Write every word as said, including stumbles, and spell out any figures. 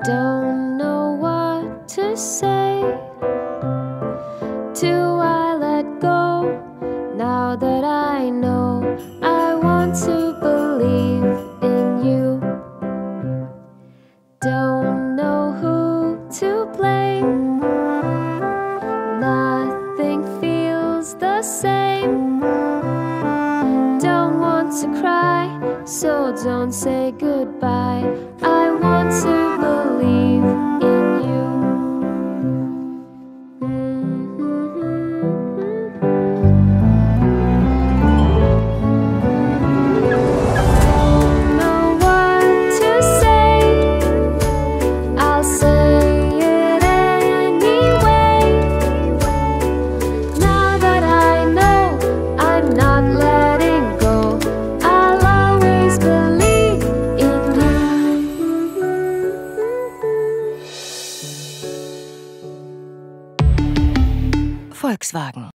Don't know what to say. Do I let go now that I know I want to believe in you? Don't know who to blame. Nothing feels the same. Don't want to cry, so don't say goodbye. I want to believe in you. Don't know what to say. I'll say it anyway. Now that I know I'm not letting go, I'll always believe in you. Volkswagen.